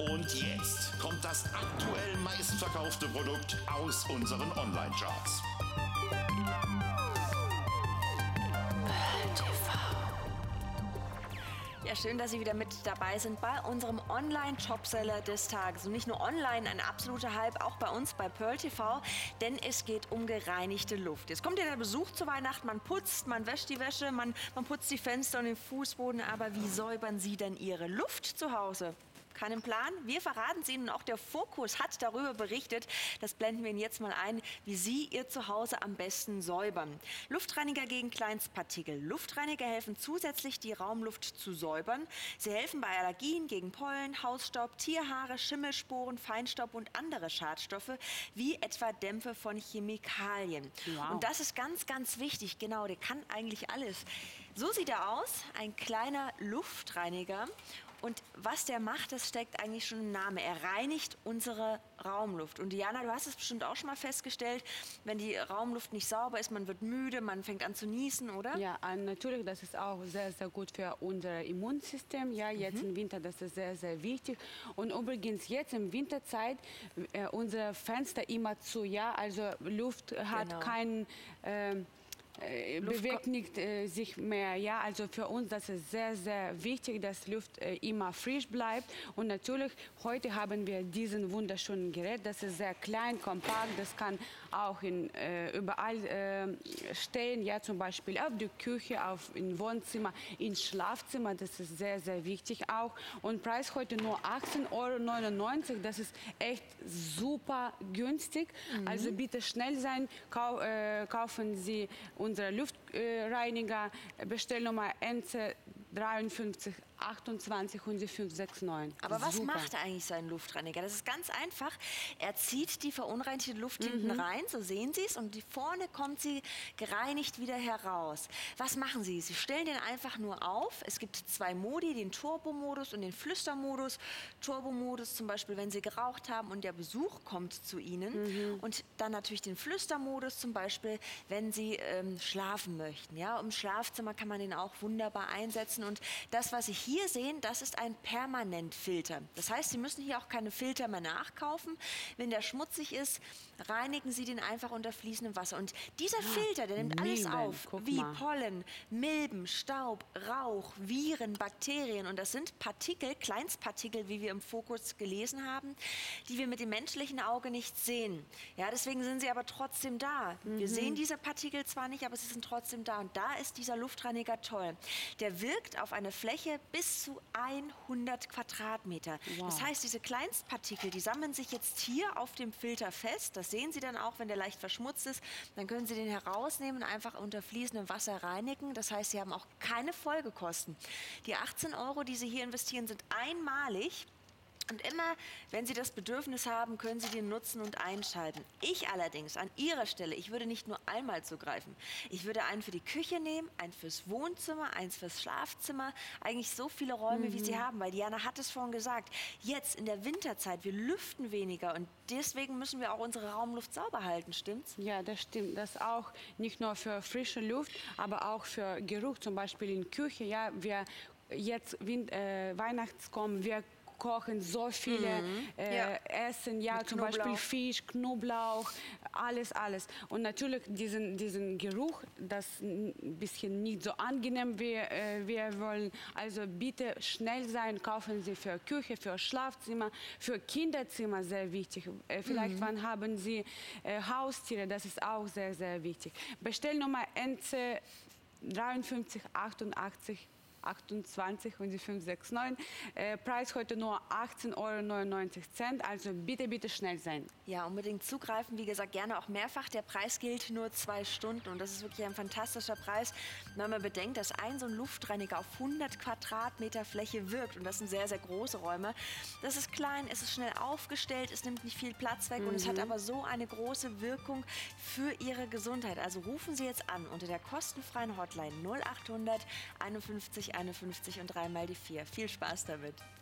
Und jetzt kommt das aktuell meistverkaufte Produkt aus unseren Online-Charts. Ja, schön, dass Sie wieder mit dabei sind bei unserem Online-Shopseller des Tages. Und nicht nur online, ein absoluter Hype, auch bei uns bei Pearl TV, denn es geht um gereinigte Luft. Jetzt kommt ja der Besuch zu Weihnachten, man putzt, man wäscht die Wäsche, man putzt die Fenster und den Fußboden, aber wie säubern Sie denn Ihre Luft zu Hause? Keinen Plan? Wir verraten es Ihnen. Auch der Fokus hat darüber berichtet. Das blenden wir Ihnen jetzt mal ein, wie Sie Ihr Zuhause am besten säubern. Luftreiniger gegen Kleinstpartikel. Luftreiniger helfen zusätzlich, die Raumluft zu säubern. Sie helfen bei Allergien gegen Pollen, Hausstaub, Tierhaare, Schimmelsporen, Feinstaub und andere Schadstoffe, wie etwa Dämpfe von Chemikalien. Wow. Und das ist ganz, ganz wichtig. Genau, der kann eigentlich alles. So sieht er aus, ein kleiner Luftreiniger. Und was der macht, das steckt eigentlich schon im Namen. Er reinigt unsere Raumluft. Und Diana, du hast es bestimmt auch schon mal festgestellt, wenn die Raumluft nicht sauber ist, man wird müde, man fängt an zu niesen, oder? Ja, natürlich, das ist auch sehr, sehr gut für unser Immunsystem. Ja, jetzt im Winter, das ist sehr, sehr wichtig. Und übrigens jetzt im Winterzeit, unsere Fenster immer zu, ja, also Luft hat Genau. keinen... bewegt nicht sich mehr. Ja, also für uns das ist sehr, sehr wichtig, dass Luft immer frisch bleibt. Und natürlich, heute haben wir diesen wunderschönen Gerät. Das ist sehr klein, kompakt. Das kann auch überall stehen. Ja, zum Beispiel auf der Küche, im Wohnzimmer, im Schlafzimmer. Das ist sehr, sehr wichtig auch. Und Preis heute nur 18,99 €. Das ist echt super günstig. Also bitte schnell sein. Kaufen Sie unsere Luftreiniger, Bestellnummer NC 53 28 und die 569. Aber was Super. macht eigentlich so ein Luftreiniger? Das ist ganz einfach. Er zieht die verunreinigte Luft hinten rein, so sehen Sie es, und die vorne kommt sie gereinigt wieder heraus. Was machen Sie? Sie stellen den einfach nur auf. Es gibt zwei Modi, den Turbo-Modus und den Flüstermodus. Turbo-Modus zum Beispiel, wenn Sie geraucht haben und der Besuch kommt zu Ihnen. Und dann natürlich den Flüstermodus zum Beispiel, wenn Sie schlafen möchten. Ja, im Schlafzimmer kann man den auch wunderbar einsetzen. Und das, was Sie hier sehen, das ist ein Permanentfilter. Das heißt, Sie müssen hier auch keine Filter mehr nachkaufen. Wenn der schmutzig ist, reinigen Sie den einfach unter fließendem Wasser. Und dieser Filter, der nimmt alles Milben, auf, guck wie mal. Pollen, Milben, Staub, Rauch, Viren, Bakterien. Und das sind Partikel, Kleinstpartikel, wie wir im Fokus gelesen haben, die wir mit dem menschlichen Auge nicht sehen. Ja, deswegen sind sie aber trotzdem da. Wir sehen diese Partikel zwar nicht, aber sie sind trotzdem da. Und da ist dieser Luftreiniger toll. Der wirkt auf eine Fläche bis zu 100 Quadratmeter. Wow. Das heißt, diese Kleinstpartikel, die sammeln sich jetzt hier auf dem Filter fest. Das sehen Sie dann auch, wenn der leicht verschmutzt ist. Dann können Sie den herausnehmen und einfach unter fließendem Wasser reinigen. Das heißt, Sie haben auch keine Folgekosten. Die 18 €, die Sie hier investieren, sind einmalig. Und immer, wenn Sie das Bedürfnis haben, können Sie den nutzen und einschalten. Ich allerdings, an Ihrer Stelle, ich würde nicht nur einmal zugreifen. Ich würde einen für die Küche nehmen, einen fürs Wohnzimmer, eins fürs Schlafzimmer. Eigentlich so viele Räume, wie Sie haben. Weil Diana hat es vorhin gesagt, jetzt in der Winterzeit, wir lüften weniger. Und deswegen müssen wir auch unsere Raumluft sauber halten, stimmt's? Ja, das stimmt. Das auch nicht nur für frische Luft, aber auch für Geruch, zum Beispiel in Küche. Ja, wir jetzt Weihnachts kommen, wir kochen so viele Essen, ja, Mit zum Beispiel Knoblauch. Fisch, Knoblauch, alles. Und natürlich diesen Geruch, das ein bisschen nicht so angenehm wie wir wollen. Also bitte schnell sein, kaufen Sie für Küche, für Schlafzimmer, für Kinderzimmer sehr wichtig. Vielleicht wann haben Sie Haustiere, das ist auch sehr, sehr wichtig. Bestellnummer NC 53 88 28 und die 569. Preis heute nur 18,99 €. Also bitte, bitte schnell sein. Ja, unbedingt zugreifen. Wie gesagt, gerne auch mehrfach. Der Preis gilt nur 2 Stunden und das ist wirklich ein fantastischer Preis, wenn man bedenkt, dass so ein Luftreiniger auf 100 Quadratmeter Fläche wirkt. Und das sind sehr, sehr große Räume. Das ist klein, es ist schnell aufgestellt, es nimmt nicht viel Platz weg und es hat aber so eine große Wirkung für Ihre Gesundheit. Also rufen Sie jetzt an unter der kostenfreien Hotline 0800 51 51 und dreimal die 4. Viel Spaß damit.